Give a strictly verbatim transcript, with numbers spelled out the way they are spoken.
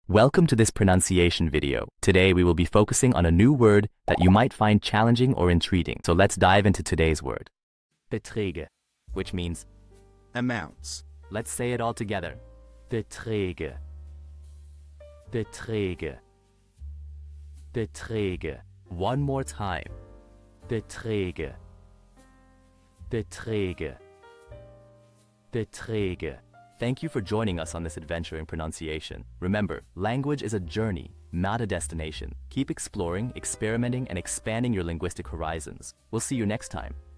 Welcome to this pronunciation video. Today we will be focusing on a new word that you might find challenging or intriguing. So let's dive into today's word. Beträge, which means amounts. Let's say it all together. Beträge. Beträge. Beträge. One more time. Beträge. Beträge. Beträge. Thank you for joining us on this adventure in pronunciation. Remember, language is a journey, not a destination. Keep exploring, experimenting, and expanding your linguistic horizons. We'll see you next time.